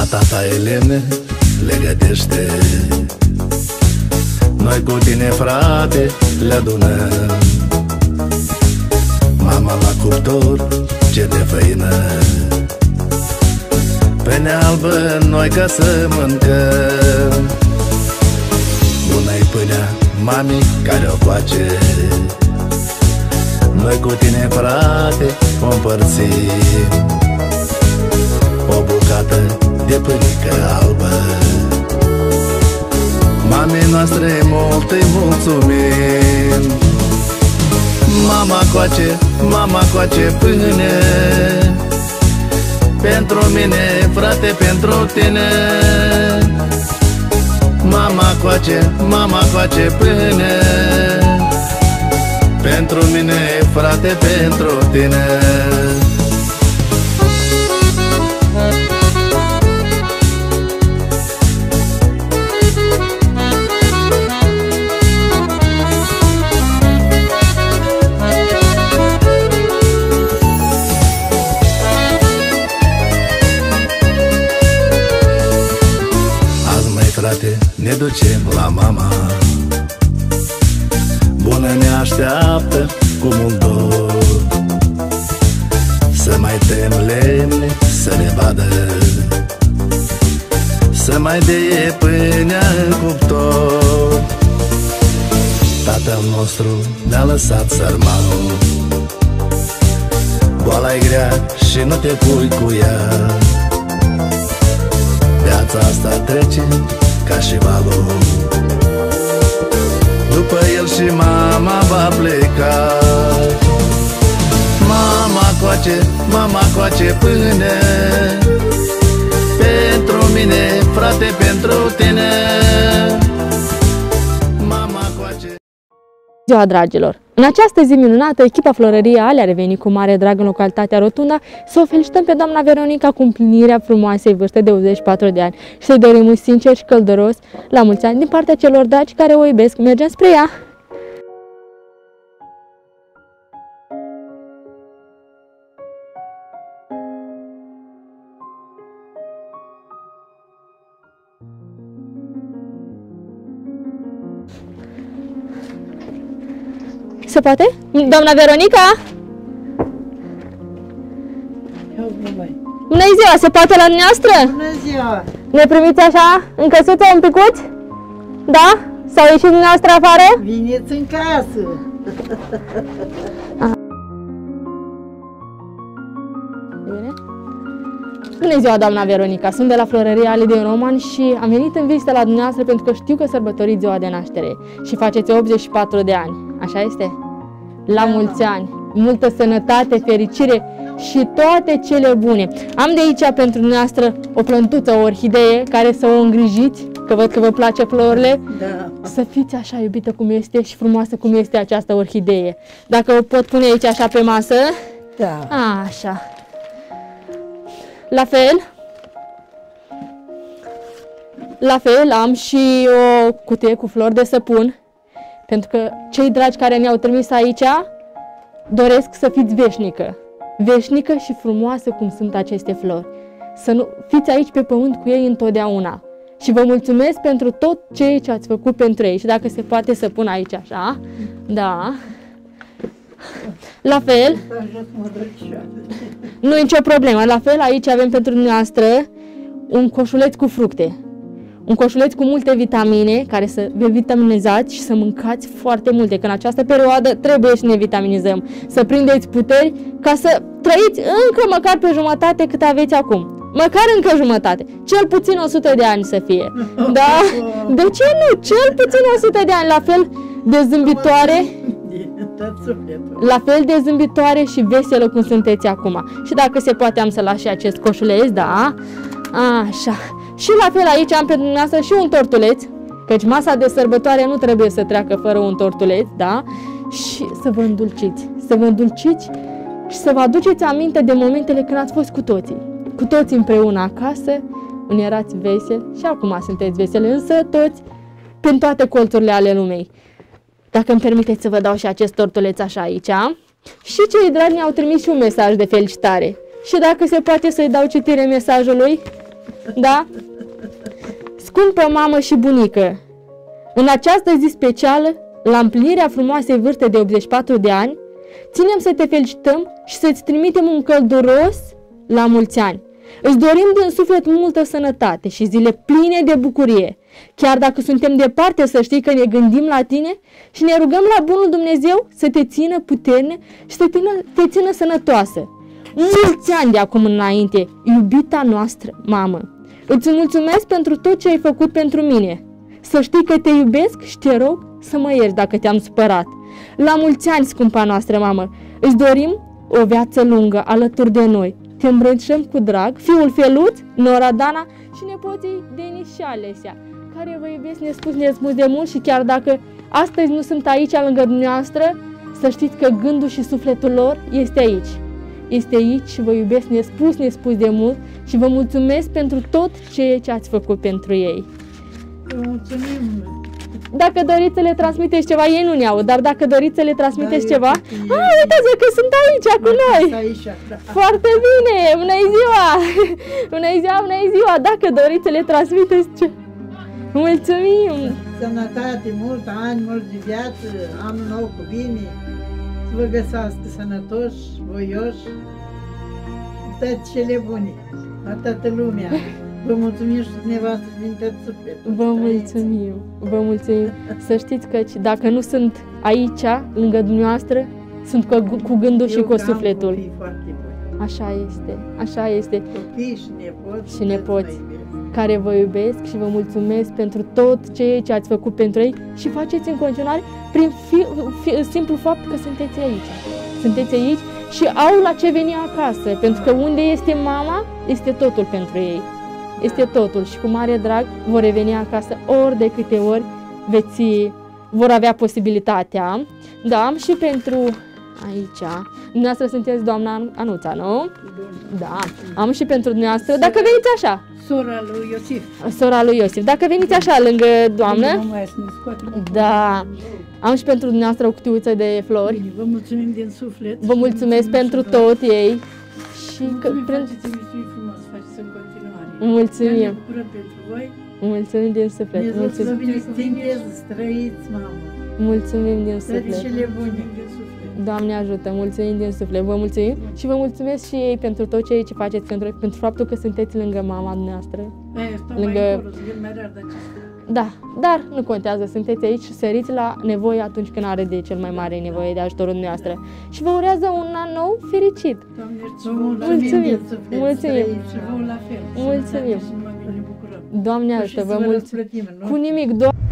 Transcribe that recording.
tata Elene le gătește. Noi cu tine, frate, le adunăm. Mama la cuptor ce de făină, pene albă noi ca să mâncăm. Bună-i pâinea mami care o face, noi cu tine, frate, o împărțim. O bucată de pâinică albă, mamei noastre mult îi mulțumim. Mama coace pâine, pentru mine, frate, pentru tine. Mama coace pâine, pentru mine, frate, pentru tine. Ne ducem la mama, bună ne așteaptă cu mult dor. Să mai tem lemne să ne vadă, să mai deie pâinea în cuptor. Tatăl nostru ne-a lăsat sărmanul, boala-i grea și nu te pui cu ea. Viața asta trece ca și balon, după el și mama va pleca. Mama coace pâine, pentru mine, frate, pentru tine. Mama coace. Ziua, dragilor! În această zi minunată, echipa Florăriei Ale a revenit cu mare drag în localitatea Rotunda să o felicităm pe doamna Veronica cu împlinirea frumoasei vârste de 84 de ani și să-i dorim un sincer și călduros la mulți ani din partea celor dragi care o iubesc. Mergem spre ea! Se poate? Doamna Veronica? Bună ziua! Se poate la dumneavoastră? Bună ziua! Ne primiți așa, în căsuță, un picuț? Da? Sau ieșiți dumneavoastră afară? Veniți în casă! Bine? Bună ziua, doamna Veronica! Sunt de la Florăria Ale din Roman și am venit în vizită la dumneavoastră pentru că știu că sărbătoriți ziua de naștere și faceți 84 de ani. Așa este? La mulți ani! Multă sănătate, fericire și toate cele bune! Am de aici pentru dumneavoastră o plântuță, o orhidee care să o îngrijiți, că văd că vă place florile. Da. Să fiți așa iubită cum este și frumoasă cum este această orhidee. Dacă o pot pune aici așa pe masă. Da. Așa. La fel am și o cutie cu flori de săpun, pentru că cei dragi care ne-au trimis aici doresc să fiți veșnică. Veșnică și frumoasă cum sunt aceste flori. Să nu fiți aici pe pământ cu ei întotdeauna. Și vă mulțumesc pentru tot ceea ce ați făcut pentru ei. Și dacă se poate să pun aici așa. Da. La fel. Nu e nicio problemă. La fel aici avem pentru dumneavoastră un coșuleț cu fructe. Un coșuleț cu multe vitamine, care să vă vitaminizați și să mâncați foarte multe, că în această perioadă trebuie să ne vitaminizăm, să prindeți puteri ca să trăiți încă măcar pe jumătate cât aveți acum. Măcar încă jumătate. Cel puțin 100 de ani să fie. Da? De ce nu? Cel puțin 100 de ani. La fel de zâmbitoare. La fel de zâmbitoare și veselă cum sunteți acum. Și dacă se poate am să las și acest coșuleț, da? Așa. Și la fel aici am pentru dumneavoastră și un tortuleț, căci masa de sărbătoare nu trebuie să treacă fără un tortuleț, da? Și să vă îndulciți, și să vă aduceți aminte de momentele când ați fost cu toții împreună acasă, unde erați veseli și acum sunteți veseli, însă toți prin toate colțurile ale lumei. Dacă îmi permiteți să vă dau și acest tortuleț așa aici. Și cei dragi ne-au trimis și un mesaj de felicitare. Și dacă se poate să-i dau citire mesajului. Da? Scumpă mamă și bunică, în această zi specială, la împlinirea frumoasei vârste de 84 de ani, ținem să te felicităm și să-ți trimitem un călduros la mulți ani. Îți dorim din suflet multă sănătate și zile pline de bucurie. Chiar dacă suntem departe, să știi că ne gândim la tine și ne rugăm la bunul Dumnezeu să te țină puternic și să te țină sănătoasă. Mulți ani de acum înainte, iubita noastră mamă. Îți mulțumesc pentru tot ce ai făcut pentru mine. Să știi că te iubesc și te rog să mă ierți dacă te-am supărat. La mulți ani, scumpa noastră mamă, îți dorim o viață lungă alături de noi. Te îmbrățișăm cu drag, fiul Feluț, nora Dana și nepoții Denis și Alesia, care vă iubesc nespus de mult și chiar dacă astăzi nu sunt aici lângă dumneavoastră, să știți că gândul și sufletul lor este aici. Este aici și vă iubesc nespus de mult și vă mulțumesc pentru tot ceea ce ați făcut pentru ei. Vă mulțumim. Dacă doriți să le transmiteți ceva, ei nu ne aud, dar dacă doriți să le transmiteți Da, ceva, uitați că sunt aici cu noi! Aici, da. Foarte bine! Bună ziua! Bună ziua! Dacă doriți să le transmiteți ce... Mulțumim! Sănătate, ani, mulți de viață, anul nou cu bine, să vă găsească sănătoși, voioși, toate cele bune, la toată lumea. Vă mulțumim și dumneavoastră din tot sufletul. Vă mulțumim. Să știți că dacă nu sunt aici, lângă dumneavoastră, sunt cu gândul și cu sufletul. Copii foarte buni. Așa este. Copii și nepoți care vă iubesc și vă mulțumesc pentru tot ceea ce ați făcut pentru ei și faceți în continuare prin simplu fapt că sunteți aici. Sunteți aici și au la ce veni acasă, pentru că unde este mama, este totul pentru ei. Este totul și cu mare drag vor reveni acasă ori de câte ori vor avea posibilitatea. Da, am și pentru aici. Dumneavoastră sunteți doamna Anuța, nu? Da. Am și pentru dumneavoastră. Dacă veniți așa. Sora lui Iosif. Sora lui Iosif. Dacă veniți așa lângă doamnă. Da. Am și pentru dumneavoastră o cutiuță de flori. Vă mulțumim din suflet. Vă mulțumesc pentru tot ei. Și faceți emisiuni frumos, faceți în continuare. Mulțumim. Ne bucurăm pentru voi. Mulțumim din suflet. Mulțumim. Trăiți, mamă. Mulțumim din suflet. Toate cele bune din suflet. Doamne ajută, mulțumim din suflet. Vă mulțumim și vă mulțumesc și ei pentru tot ceea ce faceți, pentru faptul că sunteți lângă mama noastră. Lângă... mai încolo, să vin mai rar de acestea. Da, dar nu contează, sunteți aici și săriți la nevoie atunci când are de cel mai mare nevoie de ajutorul dumneavoastră. Și vă urează un an nou fericit. Mulțumim. Mulțumim. Și vă la fel. Mulțumim. Ne bucurăm. Doamne ajută, vă mulțumim. Cu nimic,